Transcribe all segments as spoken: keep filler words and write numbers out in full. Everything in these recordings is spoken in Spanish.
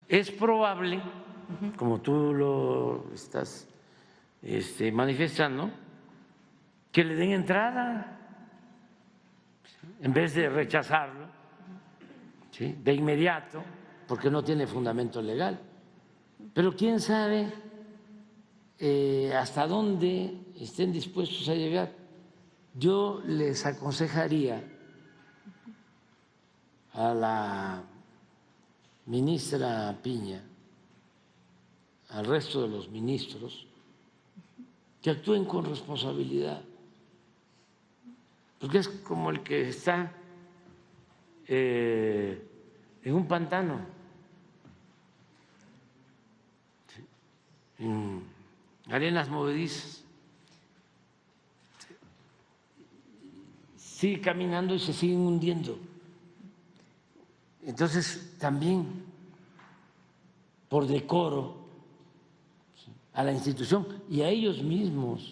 es probable, como tú lo estás este, manifestando, que le den entrada en vez de rechazarlo, ¿sí?, de inmediato, porque no tiene fundamento legal. Pero quién sabe eh, hasta dónde estén dispuestos a llegar. Yo les aconsejaría a la ministra Piña, al resto de los ministros, que actúen con responsabilidad, porque es como el que está eh, en un pantano, en arenas movedizas, sigue caminando y se siguen hundiendo. Entonces, también, por decoro a la institución y a ellos mismos,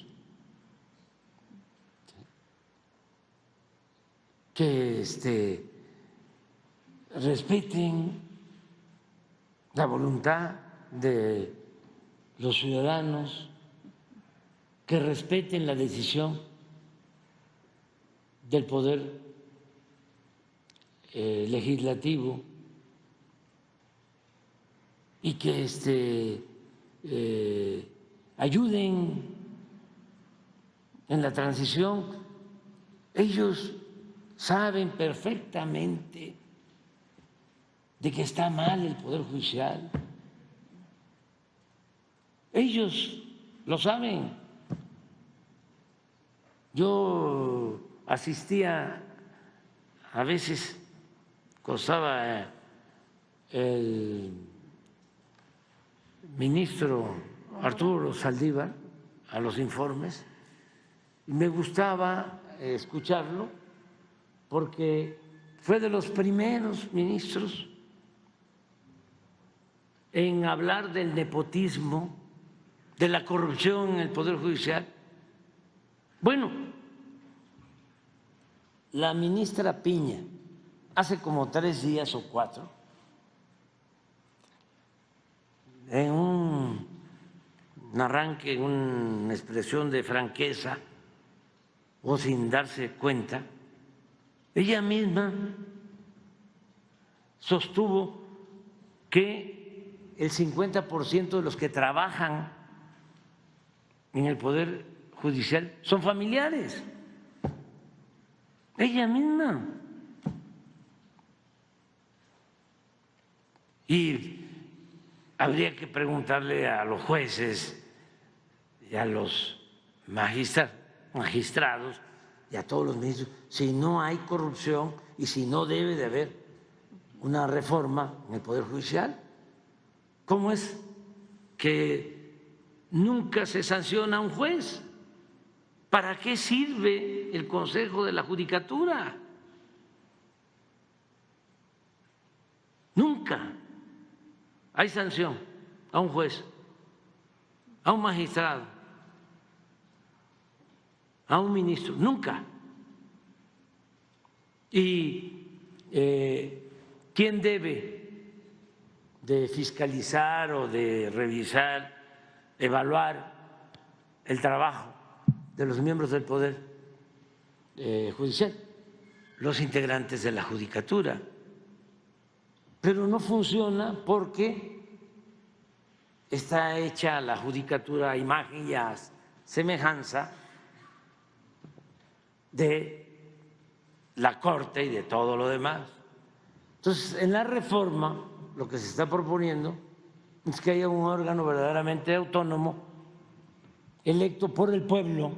que este, respeten la voluntad de los ciudadanos, que respeten la decisión del poder eh, legislativo y que este, eh, ayuden en la transición. Ellos saben perfectamente de que está mal el Poder Judicial. Ellos lo saben. Yo asistía a veces, costaba el ministro Arturo Saldívar a los informes y me gustaba escucharlo porque fue de los primeros ministros en hablar del nepotismo, de la corrupción en el Poder Judicial. Bueno, la ministra Piña, hace como tres días o cuatro, en un, un arranque, en una expresión de franqueza o sin darse cuenta, ella misma sostuvo que el cincuenta por ciento de los que trabajan en el Poder Judicial son familiares. Ella misma. Y habría que preguntarle a los jueces y a los magistrados y a todos los ministros si no hay corrupción y si no debe de haber una reforma en el Poder Judicial. ¿Cómo es que nunca se sanciona a un juez? ¿Para qué sirve el Consejo de la Judicatura? Nunca hay sanción a un juez, a un magistrado, a un ministro, nunca. ¿Y eh, quién debe de fiscalizar o de revisar, evaluar el trabajo de los miembros del Poder eh, Judicial? Los integrantes de la Judicatura. Pero no funciona porque está hecha la Judicatura a imagen y a semejanza de la Corte y de todo lo demás. Entonces, en la reforma, lo que se está proponiendo es que haya un órgano verdaderamente autónomo, electo por el pueblo,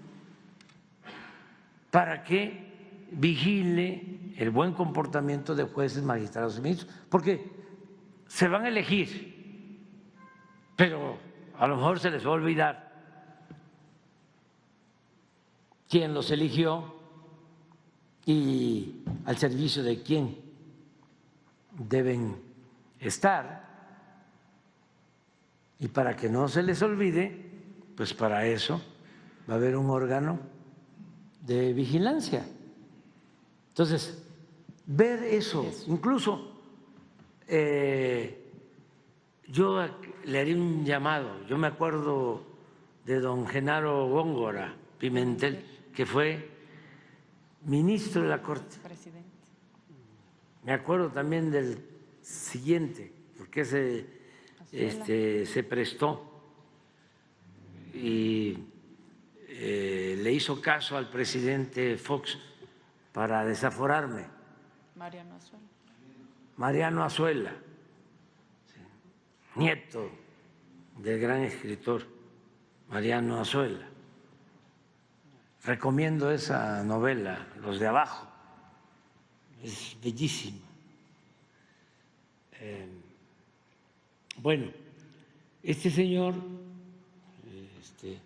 para que vigile el buen comportamiento de jueces, magistrados y ministros, porque se van a elegir, pero a lo mejor se les va a olvidar quién los eligió y al servicio de quién deben estar. Y para que no se les olvide, pues para eso va a haber un órgano de vigilancia. Entonces, ver eso, incluso eh, yo le haré un llamado. Yo me acuerdo de don Genaro Góngora Pimentel, que fue ministro de la Corte. Presidente. Me acuerdo también del siguiente, porque ese este, se prestó y eh, le hizo caso al presidente Fox para desaforarme. Mariano Azuela. Mariano Azuela, nieto del gran escritor Mariano Azuela. Recomiendo esa novela, Los de Abajo, es bellísima. Eh, bueno, este señor este,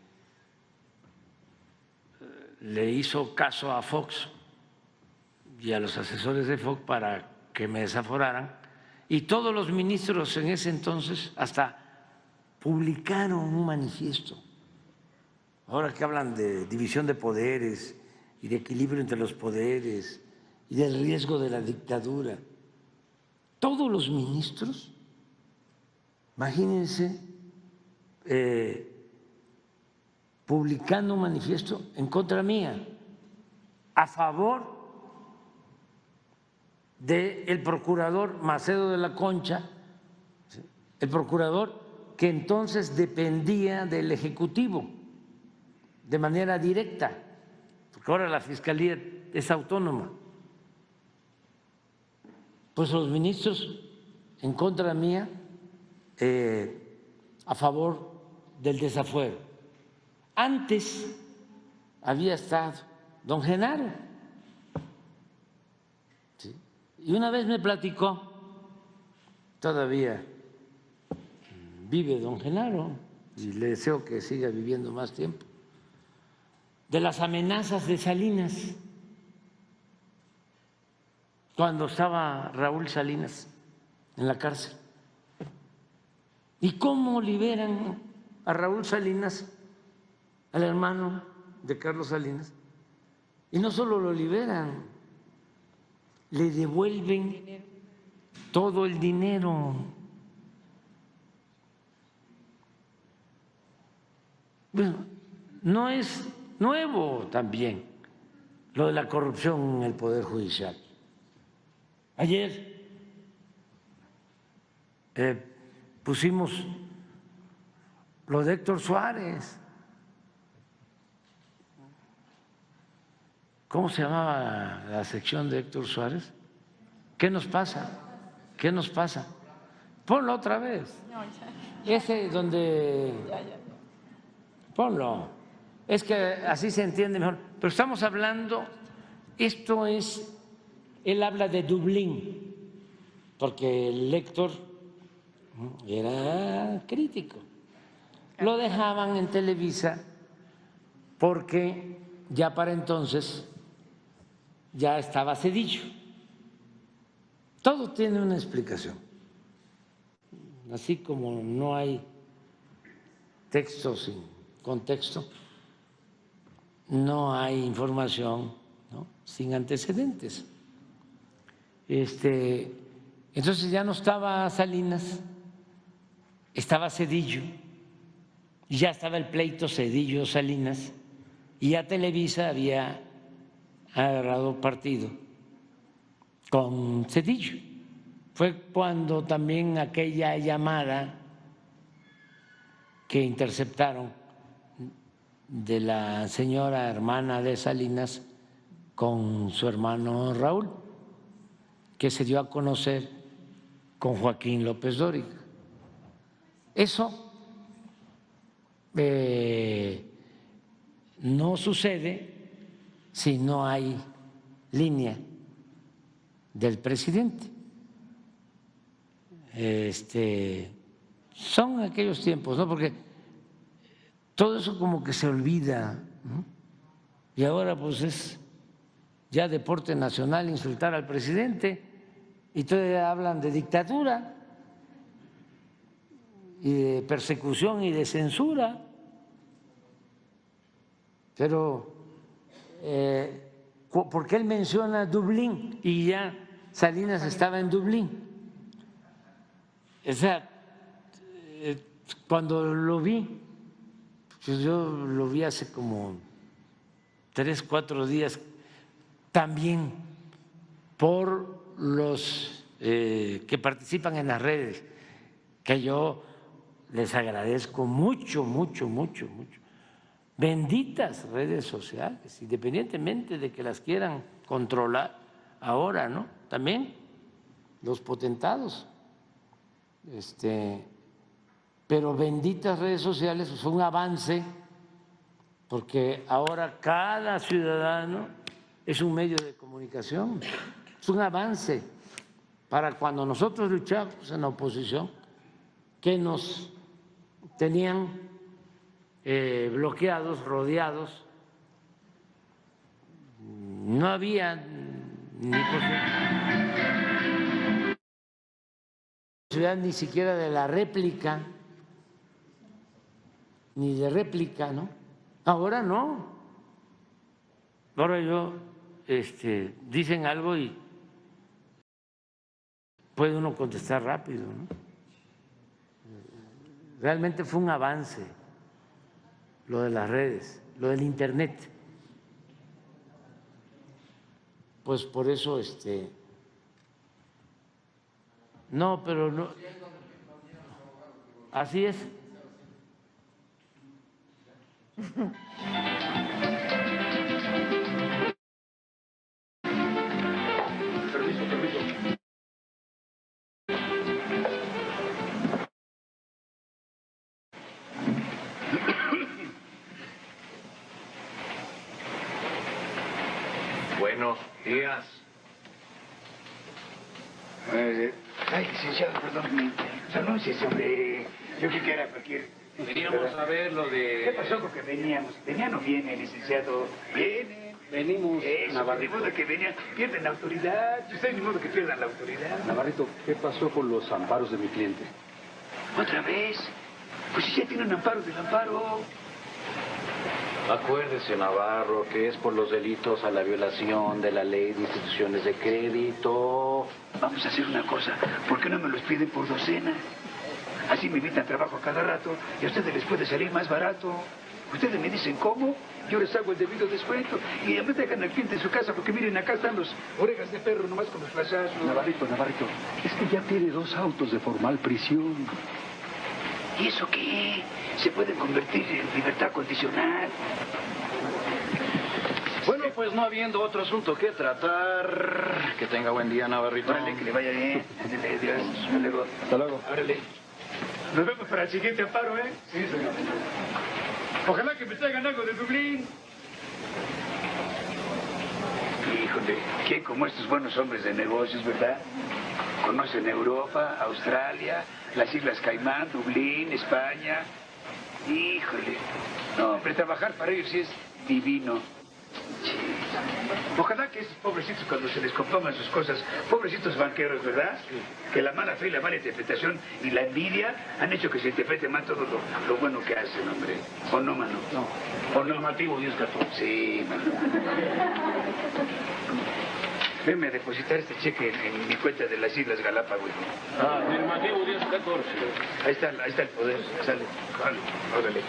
le hizo caso a Fox y a los asesores de Fox para que me desaforaran, y todos los ministros en ese entonces hasta publicaron un manifiesto. Ahora que hablan de división de poderes y de equilibrio entre los poderes y del riesgo de la dictadura, todos los ministros, imagínense, eh, publicando un manifiesto en contra mía, a favor del procurador Macedo de la Concha, el procurador que entonces dependía del Ejecutivo de manera directa, porque ahora la Fiscalía es autónoma. Pues los ministros en contra mía, eh, a favor del desafuero. Antes había estado don Genaro, ¿sí? Y una vez me platicó, todavía vive don Genaro y le deseo que siga viviendo más tiempo, de las amenazas de Salinas, cuando estaba Raúl Salinas en la cárcel. ¿Y cómo liberan a Raúl Salinas, al hermano de Carlos Salinas? Y no solo lo liberan, le devuelven todo el dinero. Bueno, no es nuevo también lo de la corrupción en el Poder Judicial. Ayer eh, pusimos lo de Héctor Suárez. ¿Cómo se llamaba la sección de Héctor Suárez? ¿Qué nos pasa? ¿Qué nos pasa? Ponlo otra vez. Ese donde... Ponlo. Es que así se entiende mejor. Pero estamos hablando, esto es, él habla de Dublín, porque el Héctor era crítico. Lo dejaban en Televisa porque ya para entonces ya estaba Zedillo. Todo tiene una explicación. Así como no hay texto sin contexto, no hay información, ¿no?, sin antecedentes. Este, entonces ya no estaba Salinas, estaba Zedillo, y ya estaba el pleito Zedillo-Salinas, y ya Televisa había agarrado partido con Zedillo. Fue cuando también aquella llamada que interceptaron de la señora hermana de Salinas con su hermano Raúl, que se dio a conocer con Joaquín López Dóriga. Eso eh, no sucede si no hay línea del presidente. Este, son aquellos tiempos, ¿no? Porque todo eso como que se olvida, ¿no? Y ahora pues es ya deporte nacional insultar al presidente, y todavía hablan de dictadura y de persecución y de censura. Pero eh, porque él menciona Dublín y ya Salinas estaba en Dublín. O sea, eh, cuando lo vi, pues yo lo vi hace como tres, cuatro días, también por los eh, que participan en las redes, que yo les agradezco mucho, mucho, mucho, mucho. Benditas redes sociales, independientemente de que las quieran controlar ahora, ¿no? También los potentados, este, pero benditas redes sociales, fue un avance, porque ahora cada ciudadano es un medio de comunicación, es un avance para cuando nosotros luchamos en la oposición, que nos tenían eh, bloqueados, rodeados, no había ni posibilidad ni siquiera de la réplica, ni de réplica, ¿no? Ahora no. Ahora yo, este, dicen algo y puede uno contestar rápido, ¿no? Realmente fue un avance lo de las redes, lo del internet. Pues por eso, este, no, pero no, así es. Permiso, permiso. Buenos días. Eh, ay, licenciado, perdón. Anúnciese, hombre. Yo creí que era cualquier... Veníamos a ver lo de... ¿Qué pasó con que veníamos? ¿Venía o no viene, licenciado? Viene. Venimos, Eso, Navarrito. ni modo que venían, pierden la autoridad. Ustedes ni modo que pierdan la autoridad. Navarrito, ¿qué pasó con los amparos de mi cliente? ¿Otra vez? Pues si ya tiene un amparo del amparo. Acuérdese, Navarro, que es por los delitos a la violación de la ley de instituciones de crédito. Vamos a hacer una cosa. ¿Por qué no me los piden por docena? Así me evitan trabajo a cada rato y a ustedes les puede salir más barato. Ustedes me dicen cómo, yo les hago el debido descuento y además dejan al cliente en su casa porque miren, acá están los orejas de perro nomás con los flashazos. Navarrito, Navarrito, es que ya tiene dos autos de formal prisión. ¿Y eso qué? Se pueden convertir en libertad condicional. Bueno, pues no habiendo otro asunto que tratar, que tenga buen día, Navarrito. Órale, que le vaya bien. Ándale, Dios. Hasta luego. Hasta luego. Órale. Nos vemos para el siguiente amparo, ¿eh? Sí, señor. Ojalá que me traigan algo de Dublín. Híjole, ¿quién como estos buenos hombres de negocios, verdad? Conocen Europa, Australia, las Islas Caimán, Dublín, España. Híjole. No, hombre, trabajar para ellos sí es divino. Sí. Ojalá que esos pobrecitos cuando se les compongan sus cosas, pobrecitos banqueros, ¿verdad? Que la mala fe y la mala interpretación y la envidia han hecho que se interprete mal todo lo, lo bueno que hacen, hombre. ¿O no, mano? No. ¿O no? Normativo diez catorce. Sí, mano. Venme a depositar este cheque en, en mi cuenta de las Islas Galápagos. Ah, normativo diez catorce. Ahí está, ahí está el poder. Sale. Vale, órale.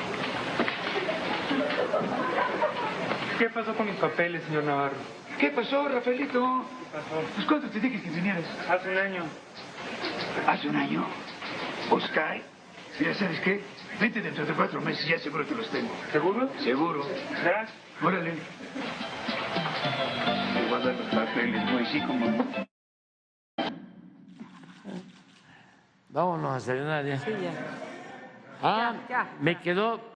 ¿Qué pasó con mis papeles, señor Navarro? ¿Qué pasó, Rafaelito? ¿Qué pasó? Pues ¿cuánto te dije que vinieras? Hace un año. ¿Hace un año? Oscar, mira, ¿sabes qué? Vente dentro de cuatro meses, ya seguro te los tengo. ¿Seguro? Seguro. Gracias. Órale. Te voy a dar los papeles, güey, sí, como... Vámonos a desayunar ya. Sí, ya. Ah, Ya, ya. me quedó